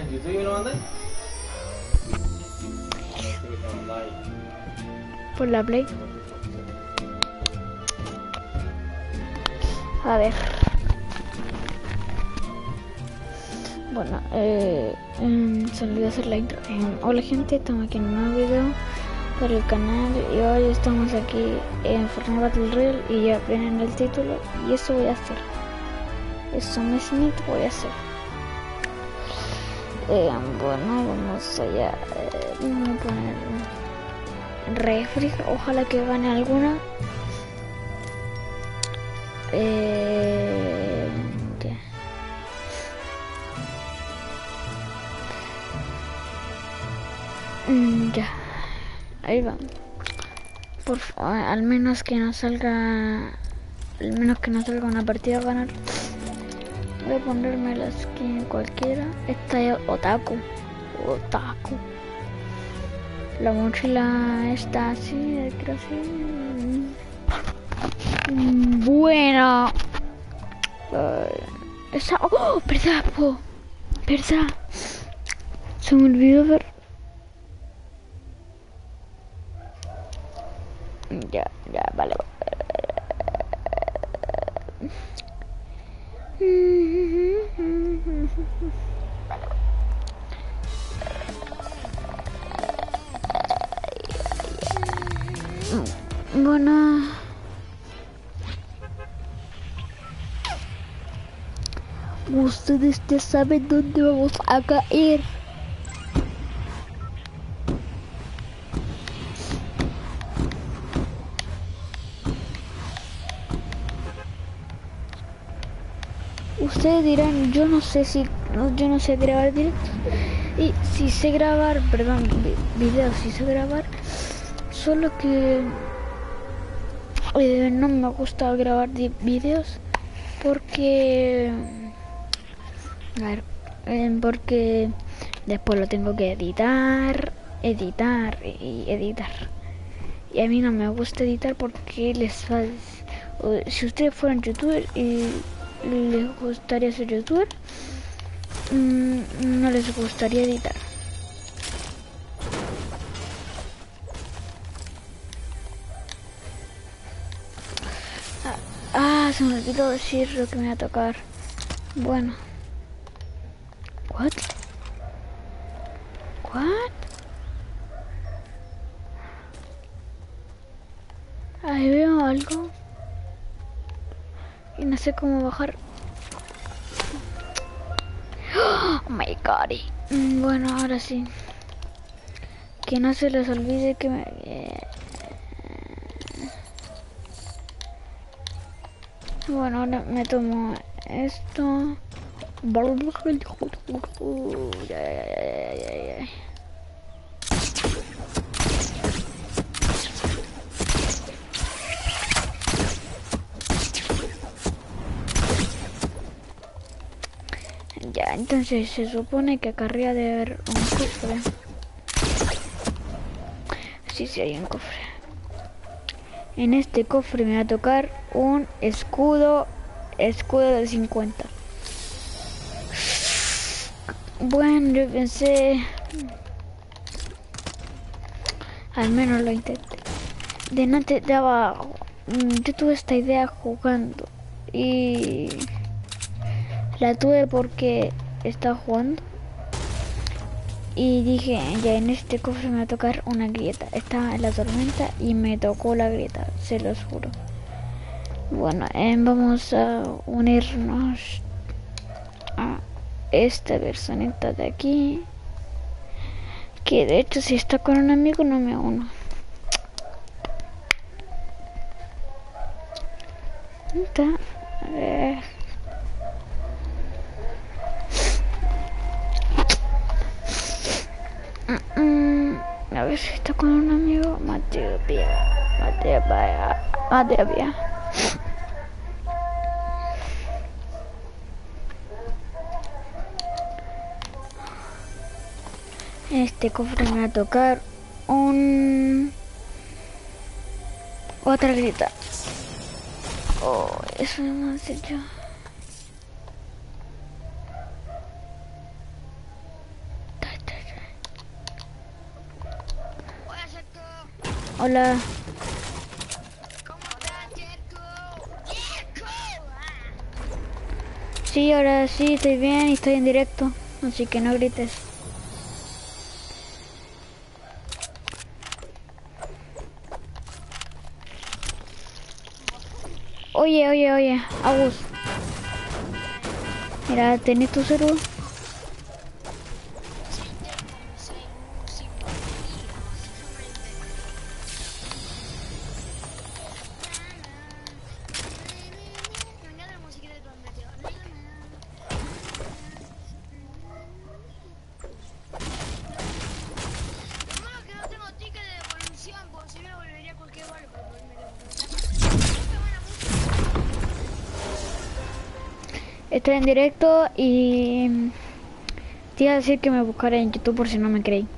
YouTube me lo mandáis? Por la Play. A ver. Bueno, se olvidó hacer la intro. Hola gente, estamos aquí en un nuevo video para el canal y hoy estamos aquí en Fortnite Battle Royale y ya ven en el título y eso voy a hacer. Eso mismo voy a hacer. Bueno, vamos allá. Vamos a poner refri, ojalá que gane alguna. Ya, ahí va. Por favor, al menos que no salga una partida a ganar. Voy a ponerme la skin cualquiera. Esta es Otaku. La mochila está así, creo así. Bueno. Esa. ¡Oh! ¿Verdad, po? ¿Verdad? Se me olvidó ver. Ya, vale. Bueno, ustedes ya saben dónde vamos a caer. Ustedes dirán, yo no sé grabar directos. Y si sé grabar, perdón, videos, si sé grabar, solo que no me gusta grabar videos porque, porque después lo tengo que editar. Y a mí no me gusta editar porque si ustedes fueran youtubers y les gustaría ser youtuber, no les gustaría editar. Se me olvidó decir lo que me va a tocar. Bueno. What? Ahí veo algo y no sé cómo bajar. Oh my god. Bueno, ahora sí. Que no se les olvide que me... Bueno, ahora me tomo esto. Ya, entonces se supone que acá arriba debe haber un cofre. Sí, hay un cofre. En este cofre me va a tocar un escudo de 50. Bueno, yo pensé, al menos lo intenté. De abajo, yo tuve esta idea jugando y la tuve porque estaba jugando y dije, ya en este cofre me va a tocar una grieta. Estaba en la tormenta y me tocó la grieta, se los juro. Bueno, vamos a unirnos a esta personita de aquí, que de hecho si está con un amigo no me uno. Está, a ver. A ver si está con un amigo. Mateo Pia. Este cofre me va a tocar otra grita. Oh, eso me hace yo. Hola. ¿Cómo estás, Jerko? ¡Jerko! Sí, ahora sí, estoy bien y estoy en directo. Así que no grites. Oye, Agus. Mira, ¿tenés tu celular? Sí, tengo mi celu sin batería. Me encanta la música de Transmeteo. Lo malo es que no tengo ticket de devolución, porque si me volvería a cualquier barrio, pero por ahí me tengo que meter. Qué buena música. Estoy en directo y te iba a decir que me buscara en YouTube por si no me creí.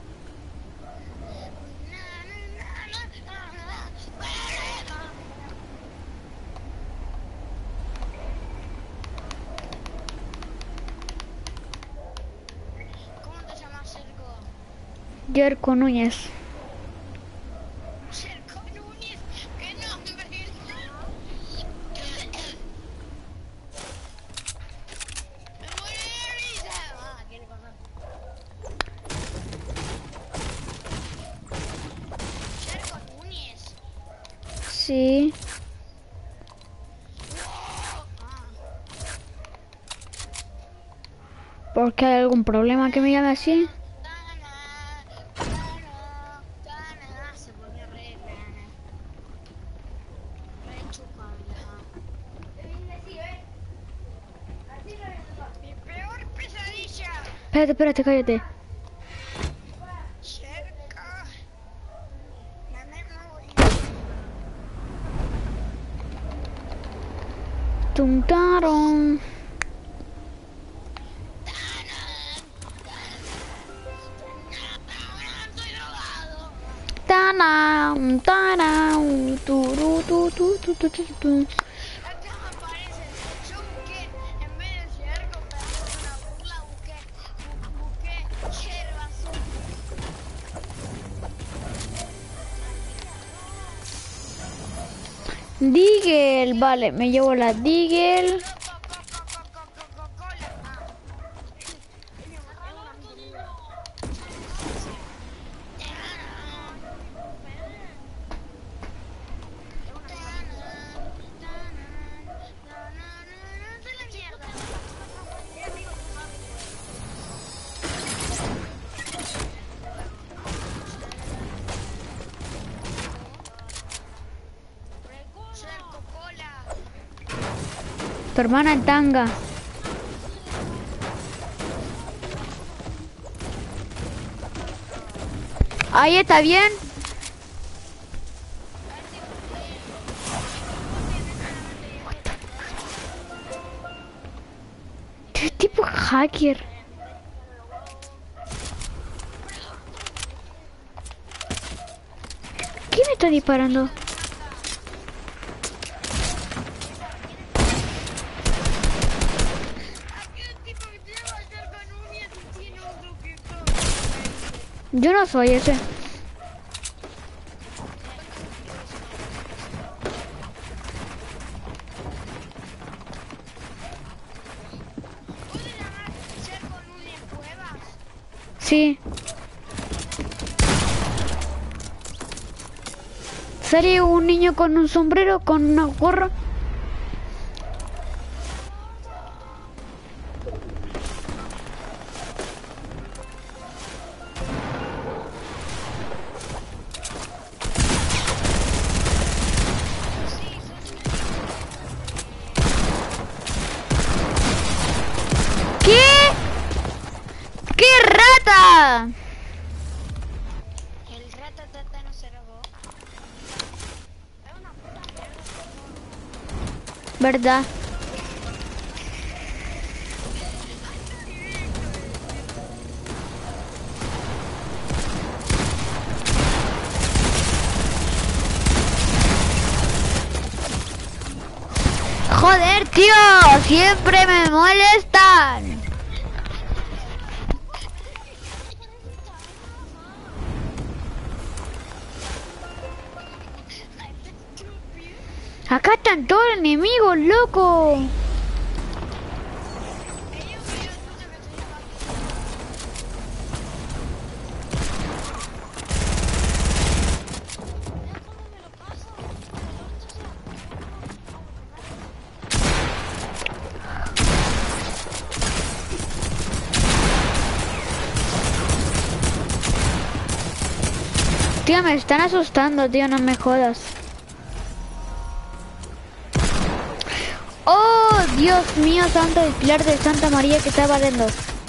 ¿Cómo te llamas, Cerco? Yerko Núñez. Cerco Núñez, qué nombre. Me muero de risa. Ah, ¿qué le pasa? Cerco Núñez. Sí. Ah, ¿Por qué hay algún problema que me llame así? se ponía re rana. Re chocala. Mi peor pesadilla. Espérate, cállate. Cerca. Ya me voy. Tuntaron. Estoy drogado. Tanam, tu. Acá me aparece. Yo busqué, en vez de cerco para hacer una burla, busqué yerba azul. Digel, vale, me llevo la Digel. Coca-Cola. Ah. Es un amigo mío. Tu hermana en tanga. Ahí está bien. ¿Qué tipo hacker? ¿Quién me está disparando? Yo no soy ese. Sí. Sería un niño con un sombrero, con una gorra. ¿Qué? ¡Qué rata! El ratatata no se robó. Es una puta mierda. ¿Verdad? Joder, tío, siempre me molestan. Acá están todos los enemigos, loco. Ellos me dio mucho que estoy aquí. Mira cómo me lo paso. Tío, me están asustando, tío, no me jodas. Oh, Dios mío, santo el pilar de Santa María que está valiendo.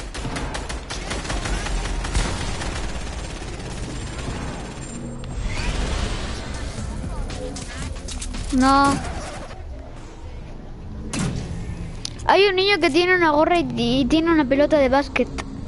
No. Hay un niño que tiene una gorra y tiene una pelota de básquet.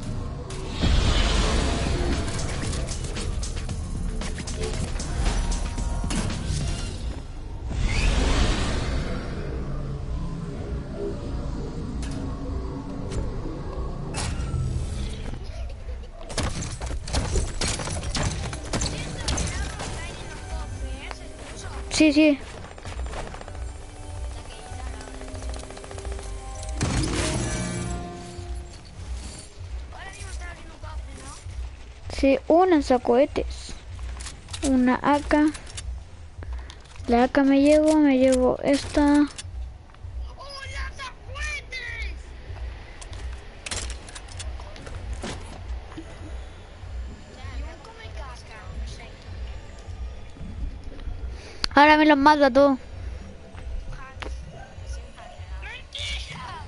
Sí, sí. Ahora mismo está abriendo un cofre, ¿no? Sí, un lanzacohetes. Una AK. La AK me llevo esta. ¡Oh, lanzacohetes! Y un come casca. Perfecto. Ahora me los mato a todos. ¡Mentira!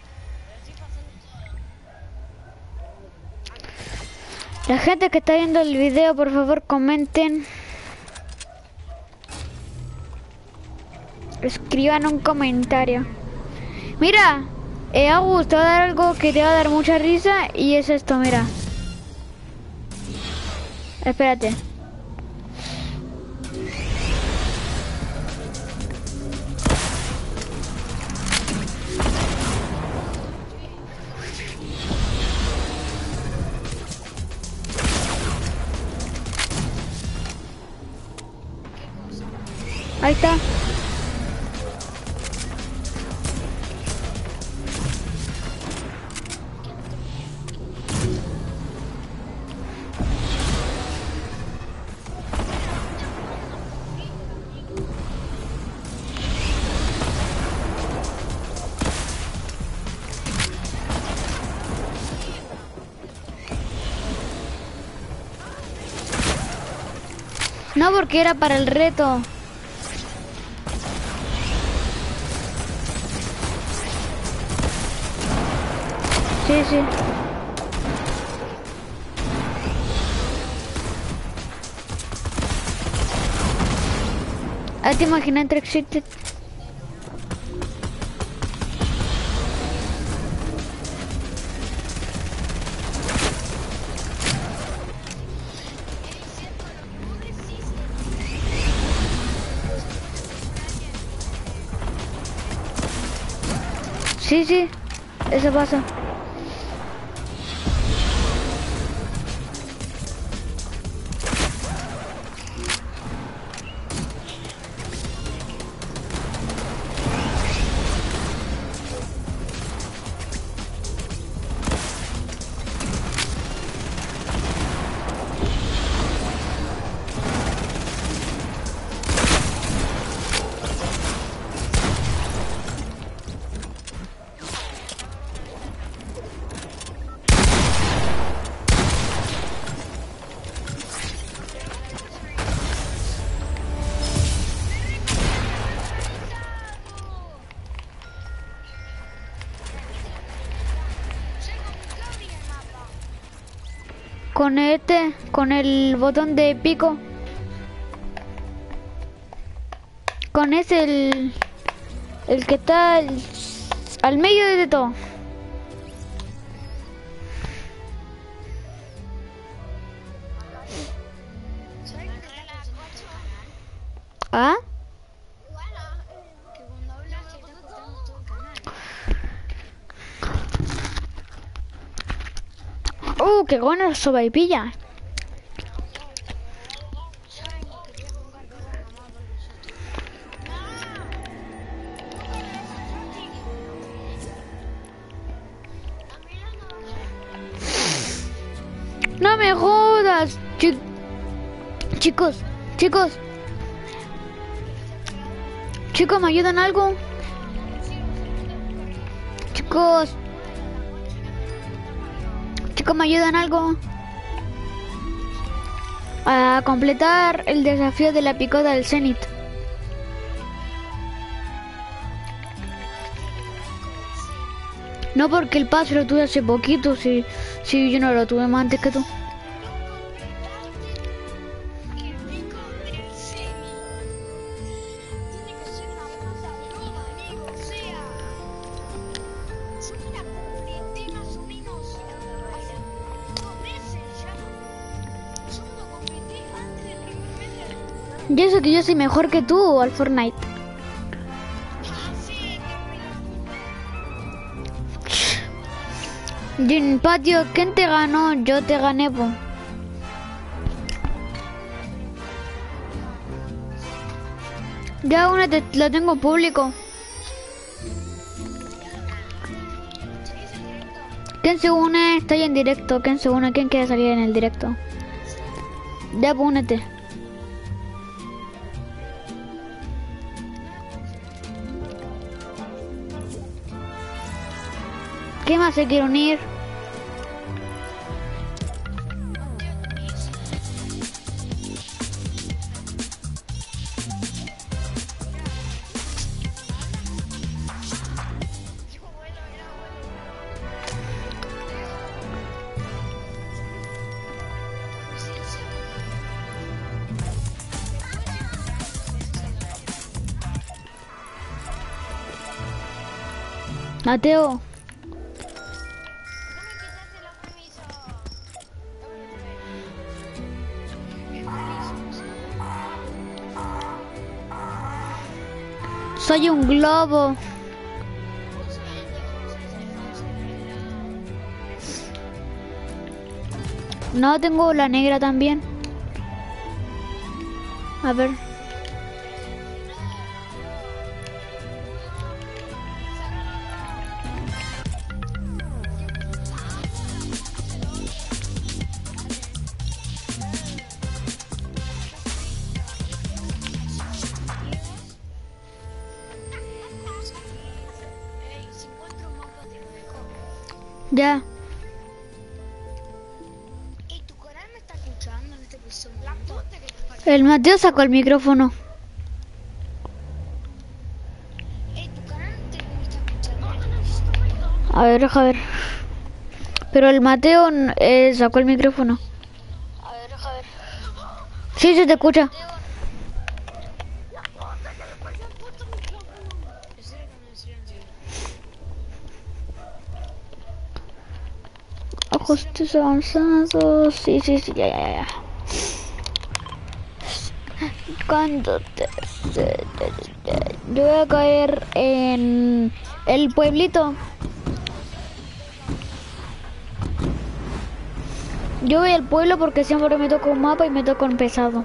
La gente que está viendo el video, por favor, comenten. Escriban un comentario. Mira, Agus, te va a dar algo que te va a dar mucha risa y es esto, mira. Espérate. Ahí está. No, porque era para el reto. Sí, sí. Ah, te imaginas entre existe. Sí, sí. Eso pasa. Con el botón de pico. Con ese el que está al medio de todo. ¿Ah? Que cuando hablas se está cortando todo el canal. Qué buena sopaipilla. Saben que quería jugar con la mamá por vosotros. No me jodas. Chicos, chicos. Chicos, ¿me ayudan algo? Chicos. Chicos, ¿me ayudan algo? A completar el desafío de la picota del Zenith. No, porque el pase lo tuve hace poquito, si yo no lo tuve más antes que tú. El pico del Zenith. Tiene que ser una puta broma, amigo. O sea, yo me la completé más o menos hace 2 meses ya. Yo me lo completé antes del primer mes de la temporada. Yo sé que yo soy mejor que tú al Fortnite. Así Y en patio, ¿quién te ganó? Yo te gané, po. Ya una lo tengo público. ¿Quién se une? Estoy en directo. ¿Quién se une? ¿Quién quiere salir en el directo? Ya, pues, únete. ¿Quién más se quiere unir? Mateo. Soy un globo. No, tengo la negra también. A ver. Ya. ¿Y tu canal me está escuchando en este episodio? La puta que te parió. El Mateo sacó el micrófono. Tu canal me está escuchando en este episodio. A ver, deja ver. Pero el Mateo sacó el micrófono. A ver, deja ver. Sí, se te escucha. Ajustes avanzados. Sí, ya. Cuando yo voy a caer en el pueblito. Yo voy al pueblo porque siempre me toca un mapa y me toca un pesado.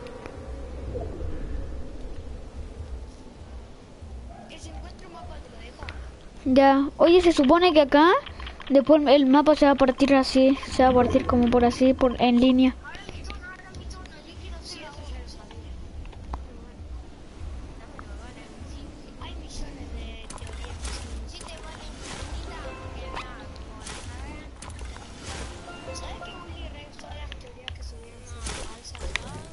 Que se encuentre un mapa, te lo dejo. Ya. Oye, se supone que acá después el mapa se va a partir así, se va a partir como por así, en línea. Ahora mi turno, yo quiero ser la primera en salir. Hay millones de teorías que son. Si te valen infinita, porque nada, como la ¿sabes que Willy Rex todas las teorías que subieron son falsas?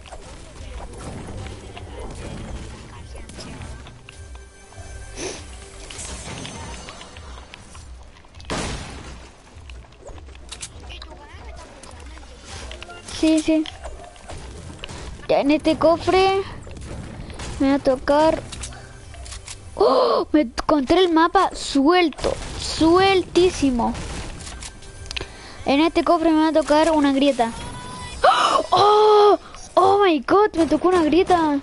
Sí. Ya en este cofre me va a tocar. ¡Oh! Me encontré el mapa suelto, sueltísimo. En este cofre me va a tocar una grieta. ¡Oh! ¡Oh my god! Me tocó una grieta.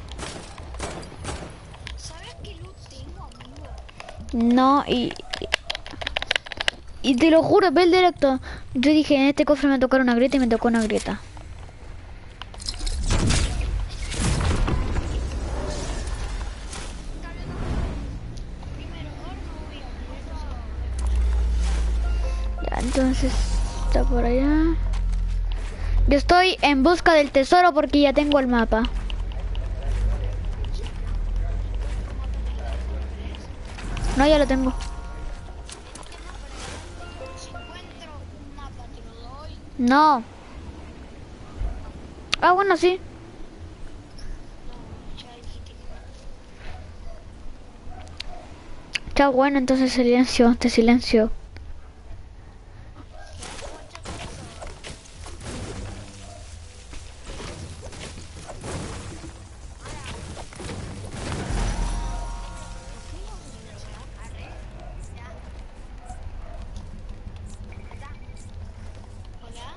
¿Sabes qué loot tengo, amigo? No, y te lo juro, ve el directo. Yo dije, en este cofre me va a tocar una grieta y me tocó una grieta. Ya, entonces está por allá. Yo estoy en busca del tesoro porque ya tengo el mapa. No, ya lo tengo. Si encuentro un mapa, te lo doy. No. Ah, bueno, sí. No, ya dijiste que no. Está bueno, entonces silencio, te silencio. Hola.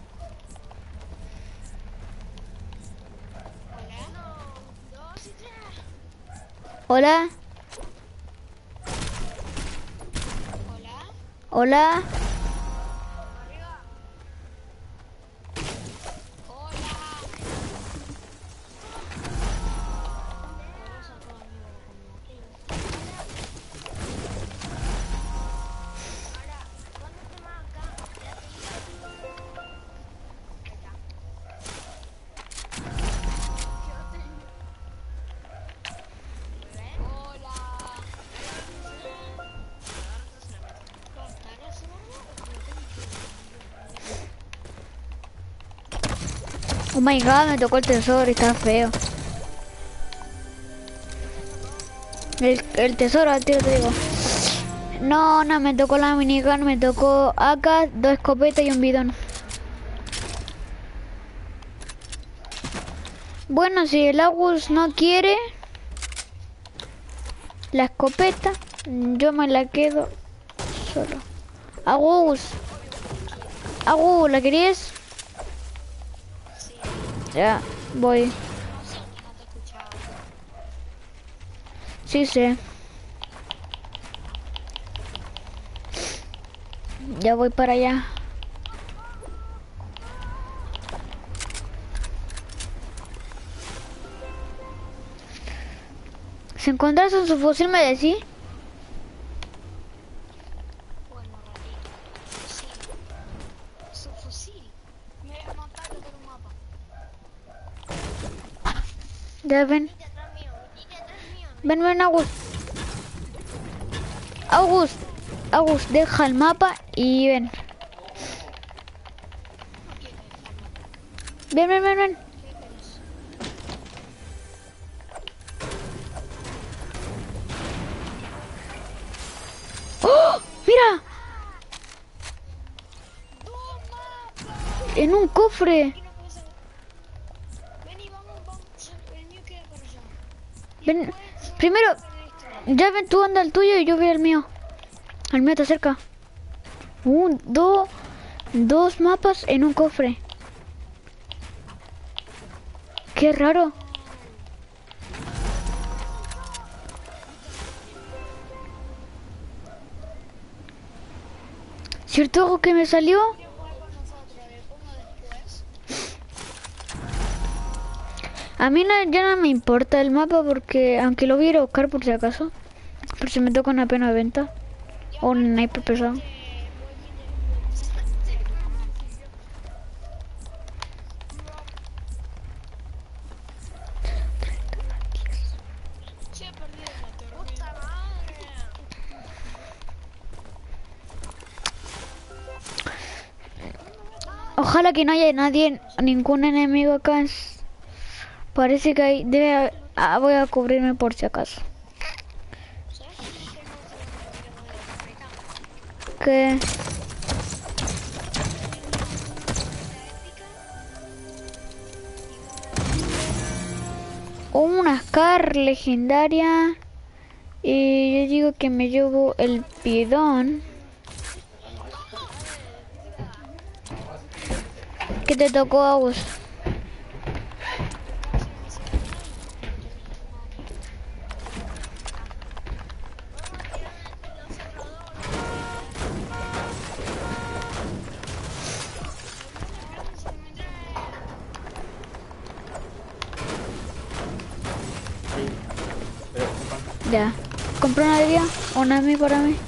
Hola. 1, 2 y 3. Hola, Hola. hola. Arriba. Hola. Vamos a todo amigo como aquello. Ahora, cuando te marca, ya te digo. Ahí está. Hola. ¿Cortar ese barro o que lo tengo que Oh my god, me tocó el tesoro y está feo. El tesoro, al tiro te digo. No, no, me tocó la minigun, me tocó AK, 2 escopetas y un bidón. Bueno, si el Agus no quiere la escopeta, yo me la quedo solo. Agus, Agus, ¿la querías? Ya, voy. no sé que no te escuchaba. Sí sé. Ya voy para allá. Si encontrás un subfusil me decís. Bueno, ratito. Fusil. Su fusil. Me voy a matar por un mapa. Ya ven. Venite atrás mío. Venite atrás mío. Ven, ven, Agus. Agus, Agus, deja el mapa y ven. No quiero dejarlo. Ven, ven, ven, ven. ¿Qué querés? ¡Oh! ¡Mira! ¡Dos mapas! En un cofre. Aquí no puede ser. Vení, vamos. El mío queda para allá. Ven, primero, ya ven tú anda el tuyo y yo voy al mío. El mío está cerca. Dos mapas en un cofre. Qué raro. ¿Cierto algo que me salió? ¿Quieres jugar con nosotros? Le pongo después. A mí ya no me importa el mapa porque, aunque lo voy a ir a buscar por si acaso, por si me toca una pena de venta o un sniper pesado. Se ha perdido la tormenta. ¡Puta madre! Ojalá que no haya nadie, ningún enemigo acá. Parece que hay, voy a cubrirme por si acaso. ¿Sabes qué dije no se lo retiremos de la escopeta? Que una Scar legendaria. Y yo digo que me llevo el bidón. ¿Qué te tocó, Agus? Ya. Compré una de día, una a mí para mí.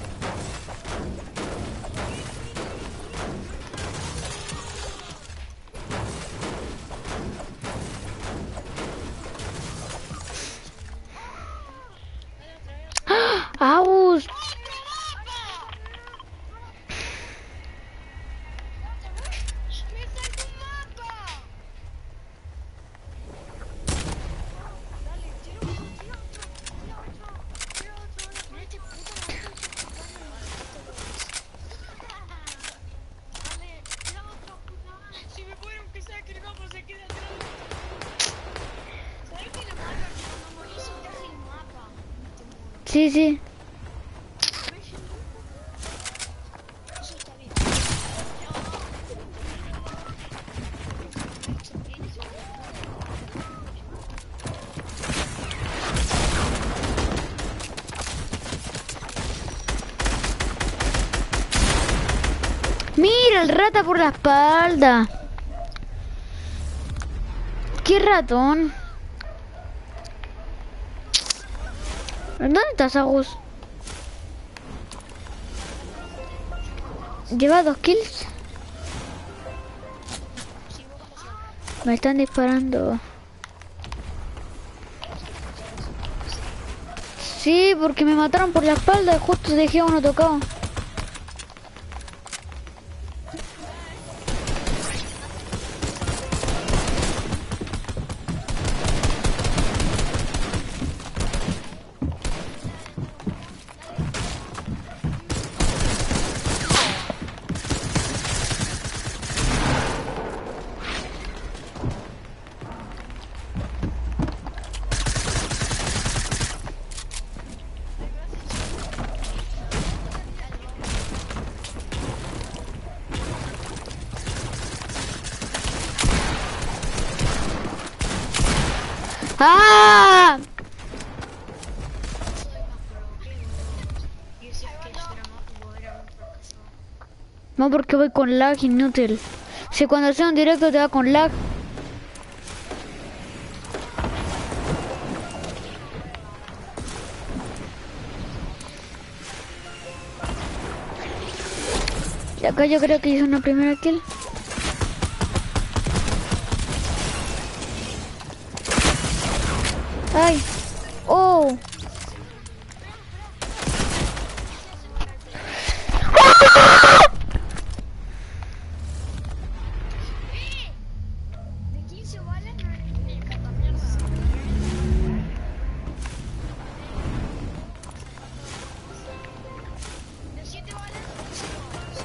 sea que el campo se quede atrás. ¿Sabes qué es lo malo? Que cuando morís se te hace el mapa. Te mueres. Sí, sí. ¿Ves el grupo? Eso está bien. Mira el rata por la espalda. ¿Qué ratón? ¿Dónde estás, Agus? Lleva 2 kills. Me están disparando. Sí, porque me mataron por la espalda y justo dejé a uno tocado. ¡Ah! No, porque voy con lag inútil. Si cuando sea un directo te va con lag. Y acá yo creo que hice una primera kill. ¡Ay! ¡Oh! De 15 balas no me encanta mierda. De 7 balas, 5 balas.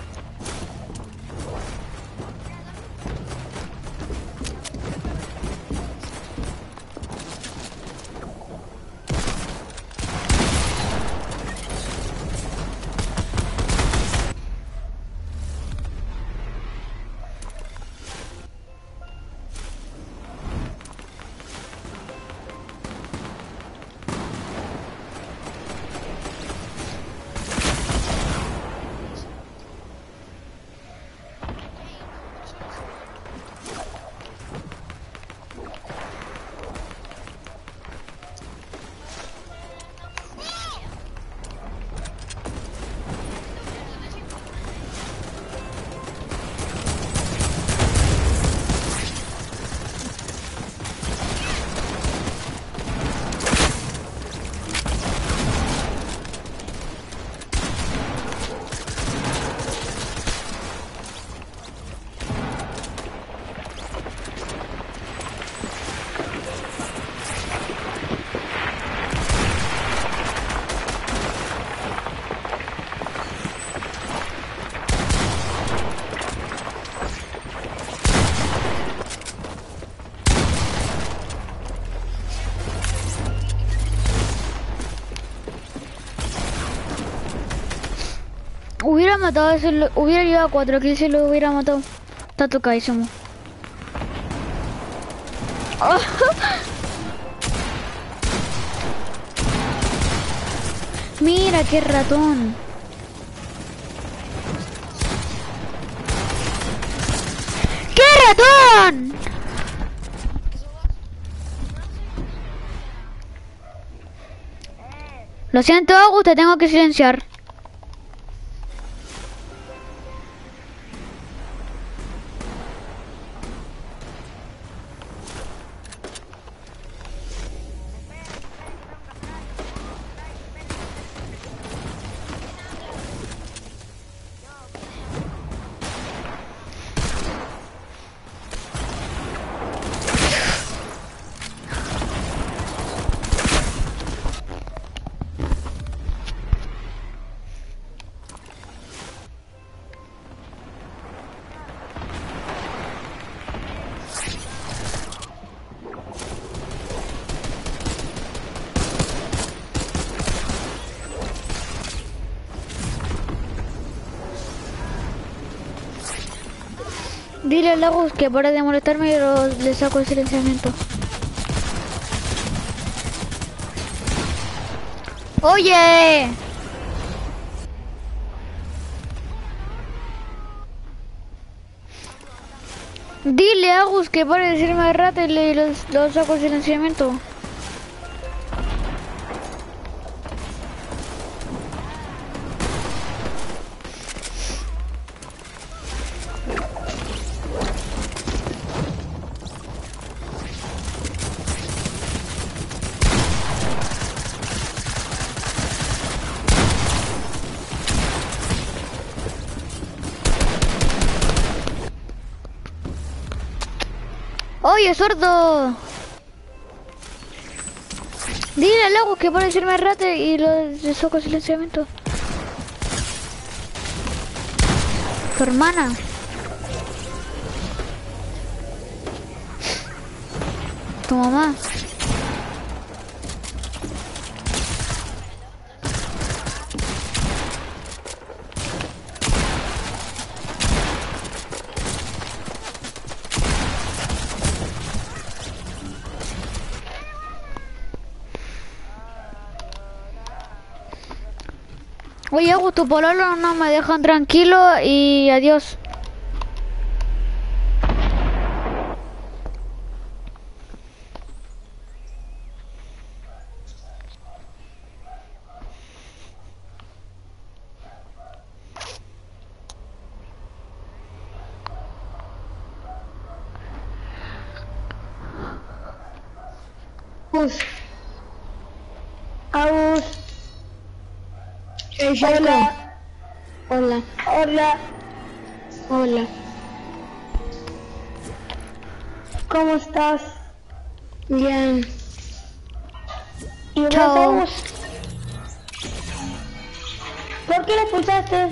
Hubiera matado a ese, hubiera llevado 4 kills y lo hubiera matado. Está tocadísimo. Mira qué ratón. ¡Qué ratón! Lo siento, Agus, te tengo que silenciar. Dile a Lagos que pare de molestarme y le saco el silenciamiento. ¡Oye! Dile a Agus que pare de decirme rata y lo saco el silenciamiento. ¡Oye, sordo! Dile al Agus que pare de decirme rata y le saco el silenciamiento. Tu hermana. Tu mamá. Oye, Agus, tu pololo no me dejan tranquilo y adiós. Agus. Hola. Hola. Hola. Hola. ¿Cómo estás? Bien. ¿Y vos, Chao. Agus? ¿Por qué lo expulsaste?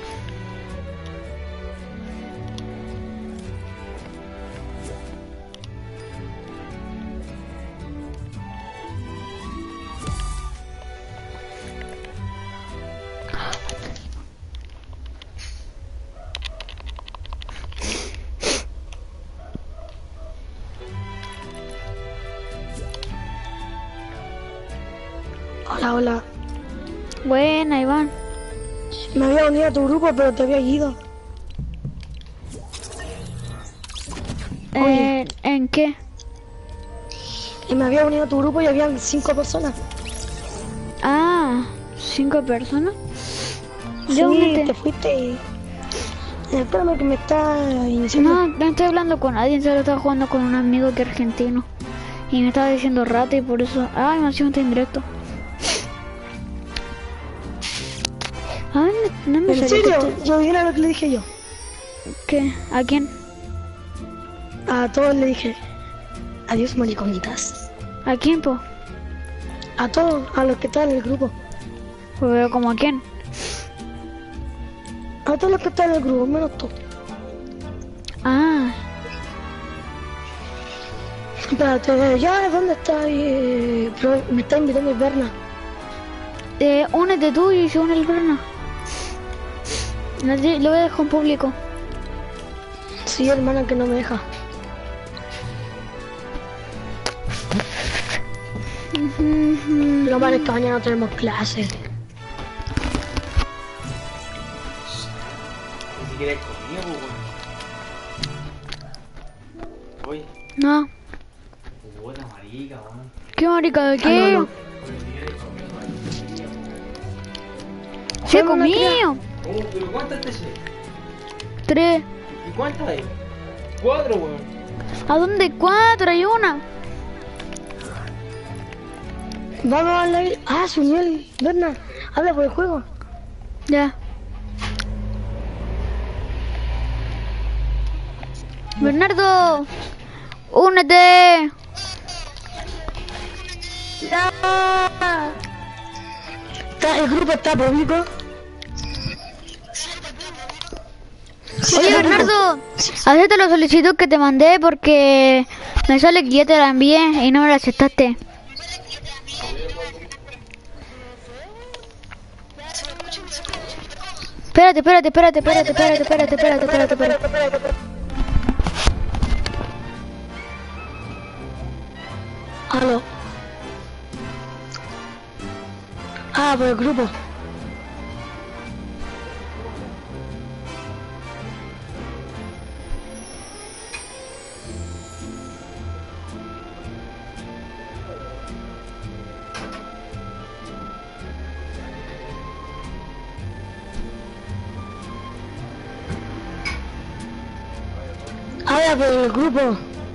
Hola, hola. Buena, Iván. Me había unido a tu grupo, pero te había ido. Oye. ¿En qué? Y me había unido a tu grupo y habían 5 personas. Ah, 5 personas. ¿De Sí, dónde te fuiste y... Espérame que me está iniciando. No, no estoy hablando con nadie, solo estaba jugando con un amigo que es argentino. Y me estaba diciendo rata y por eso... Ay, me hacía un indirecto. Ay, no me ¿En salió serio? que Yo vi lo que le dije yo. ¿Qué? ¿A quién? A todos le dije, adiós mariconitas. ¿A quién, po? A todos, a los que están en el grupo. Pero como a quién. A todos los que están en el grupo, menos tú. Ah, Espérate, ya, ¿dónde está? Me está invitando Berna. únete tú y se une el Berna. Lo voy a dejar en público. Sí, hermana, que no me deja. Lo malo es que mañana tenemos clases. Si quieres conmigo, weón. Oye, No. puta marica, weón. ¿Qué marica de Ah, qué? no, no. Oye, si quieres conmigo, Sí, he Bueno, no comido. pero ¿cuántas te sé? 3. ¿Y cuántas hay? 4, weón. ¿A dónde 4? Hay una. Vamos a la... Ah, se unió el Berna. Habla por el juego. Ya. Bernardo, únete. El grupo está público. Oye, Bernardo, acepta la solicitud que te mandé porque me sale que ya te la envié y no me la aceptaste. Espérate. Aló. Ah, por el grupo. Habla por el grupo.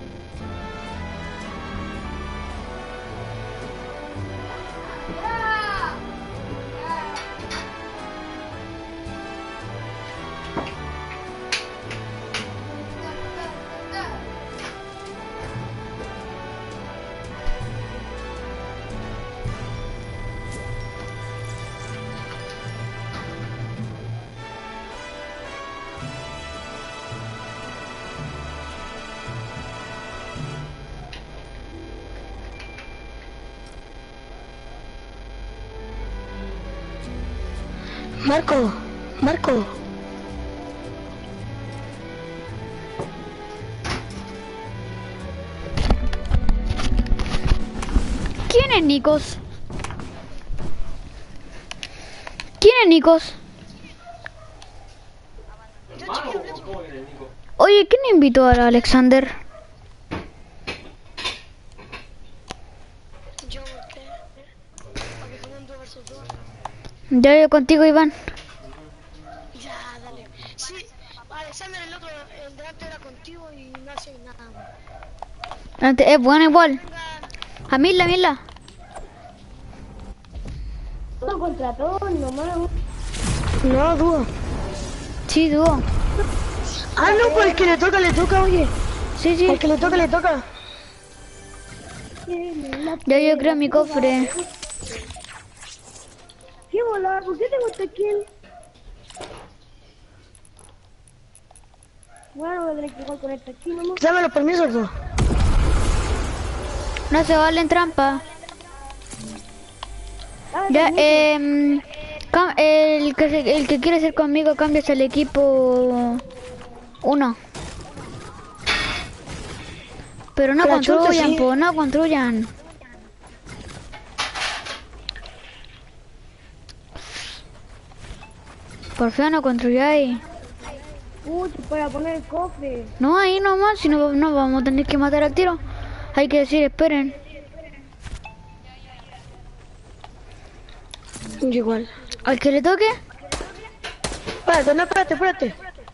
Marco, Marco. ¿Quién es Nikos? ¿Quién es Nikos? ¿Hermano o cómo que el Nico? Oye, ¿quién invitó a Alexander? Yo, ¿qué? Para que pongan 2 versus 2. Ya yo contigo, Iván. Ya, dale. Sí, Alexander, el otro, el delante era contigo y no hace nada. Es bueno igual. A Mila. Todo contra todo, nomás. No, dúo. Sí, dúo. Ah, no, pues el que le toca, oye. Sí, sí. El que le toca. Ya yo creo mi cofre. ¿Qué volar? ¿Por qué te gusta kill? Bueno, voy a tener que jugar con esta kill, ¿no? Dame los permisos, tú. No se valen trampa. Ya, el que quiere ser conmigo, cambias al equipo 1. Pero no La chunta, construyan, sí. no construyan. Por feo no construyáis. Para poner el cofre. No, ahí nomás, si no, no vamos a tener que matar al tiro. Hay que decir, esperen. Igual. Al que le toque, Espérate, no, espérate.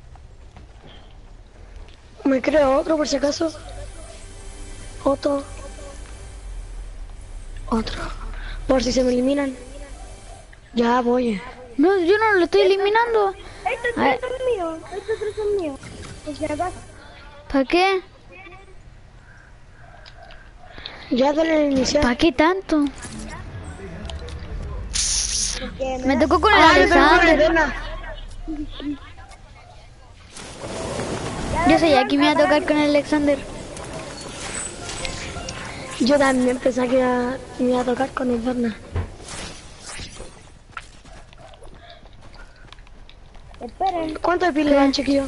Me creo otro por si acaso. Otro. Por si se me eliminan. Ya voy. no, yo no lo estoy eliminando. Estos A ver. tres son míos. Por si acaso. ¿Para qué? Ya dale el iniciar. ¿Para qué tanto? Me tocó con el yo tengo una Alexander. linterna. Yo sé, aquí me va a tocar con el Alexander. Yo también pensaba que me iba a tocar con linterna. Esperen. ¿Cuánto de pila van, chiquillo?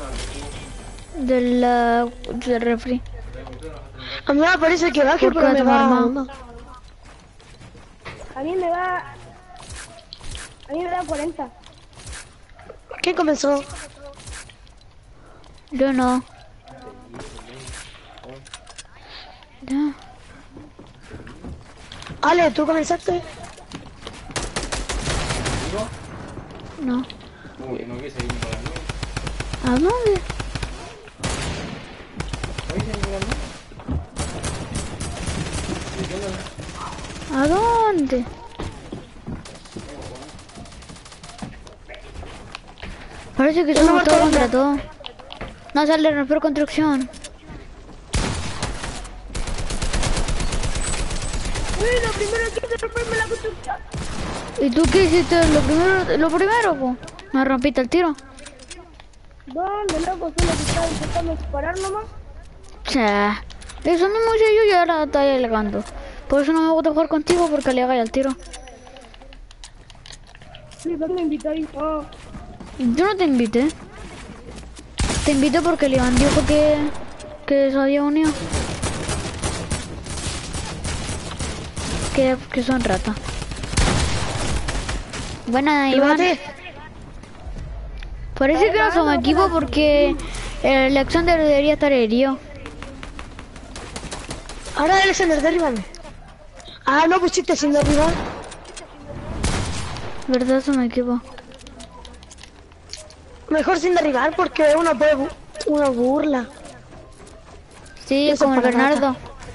Del refri. A mí me parece que baje, ¿Por pero qué me tu va... arma? A mí me da 40. ¿Quién comenzó? Yo no. Ya. Ale, ¿tú comenzaste? No. Uy, no quise ir para la nueva. ¿A dónde? ¿No quise ir para la nueva? ¿A dónde? Parece que somos todos contra todos. No sale romper construcción. Lo primero que hice romperme la construcción. ¿Y tú qué hiciste? Lo primero, po. Me rompiste el tiro. ¿Dónde, loco? Solo que estaba intentando disparar nomás. Cha. Eso mismo hice yo y ahora estoy alegando. Por eso no me gusta jugar contigo porque le hagáis al tiro. Sí, ¿dónde me invitáis? Oh. Yo no te invité. Te invité porque el Iván dijo que se había unido. que son ratas. Buena, Iván. Llévate. Parece que no somos equipo porque el Alexander debería estar herido. Ahora Alexander, derríbame. Ah, no pusiste sin derribar. ¿Verdad? Somos equipo. Mejor sin derribar porque uno puede una burla. Sí, Eso como el para Bernardo.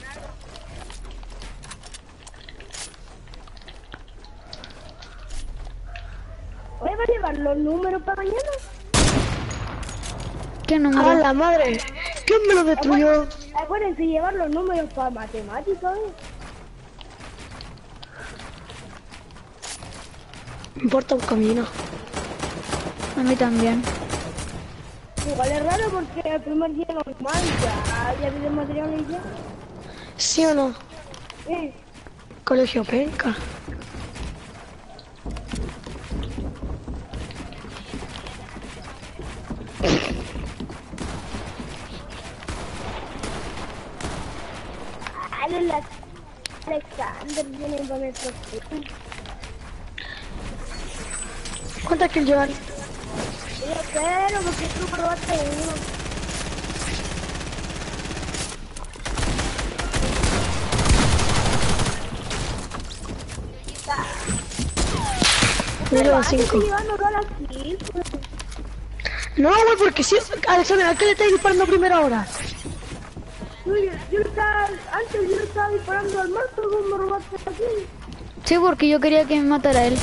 ¿Oye, va a llevar los números para mañana? ¿Qué número? ¡A la madre! ¿Quién me lo destruyó? Acuérdense llevar los números para matemáticas. Me importa un camino. A mí también. Igual es raro porque el primer día normal ya vi el material y ya. ¿Sí o no? Sí. Colegio penca. Alexander viene para nuestro equipo. ¿Cuántas kills llevan? Yo espero porque tú probaste uno. Llevan 5. Estoy llevando todas las kills. No, güey, porque si... Alexander, ¿a qué le estáis disparando primero ahora? Yo estaba, antes yo estaba disparando al marco y vos me robaste aquí. Sí, porque yo quería que me matara él.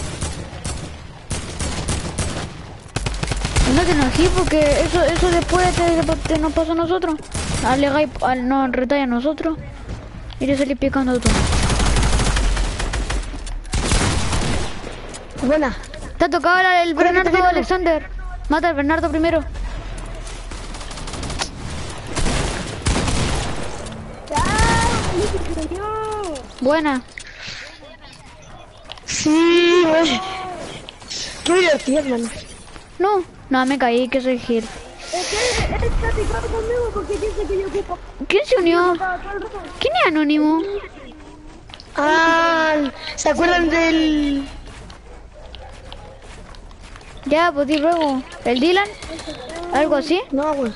No te enojes porque eso después te nos pasa a nosotros. Nos retalla a nosotros. Y le salí picando tú. Buena. Te ha tocado el Corre, que te Bernardo viene. Alexander. Mata al Bernardo primero. Buena. Sí, güey. Qué divertido, hermano. No, me caí, que soy Gil. Es que él está picando conmigo porque dice que yo ocupo ¿Quién se unió? todo el rato. ¿Quién es anónimo? Ah, ¿se acuerdan del...? Ya, pues di luego. ¿El Dylan? ¿Algo así? No, güey.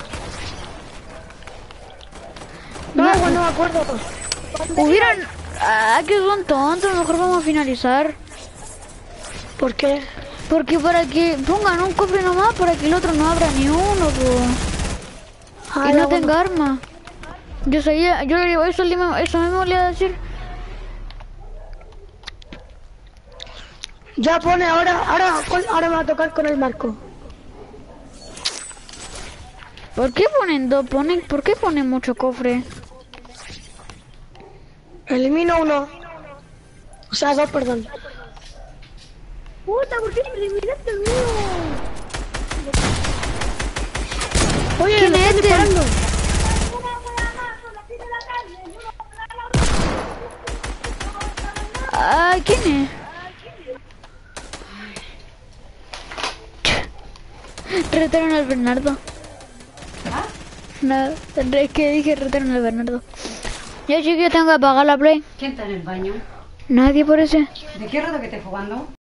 No, güey, no me acuerdo. Hubieran... Ah, que son tontos, mejor vamos a finalizar. ¿Por qué? Porque para que pongan un cofre nomás, para que el otro no abra ni uno, pues. Ah, Que ya, no bueno. tenga arma. Yo sabía, yo le digo, eso mismo le iba a decir. Ya pone ahora me va a tocar con el marco. ¿Por qué ponen dos? ¿Por qué ponen mucho cofre? Elimino uno. O sea, dos, perdón. Puta, ¿por qué me eliminaste el mío? Oye, ¿Quién me es están este? disparando. Ah, ¿quién es? Retaron al Bernardo. Nada, es que dije retaron al Bernardo. Ya chiquillos, tengo que apagar la play. ¿Quién está en el baño? Nadie por ese. ¿De qué rato que estés jugando?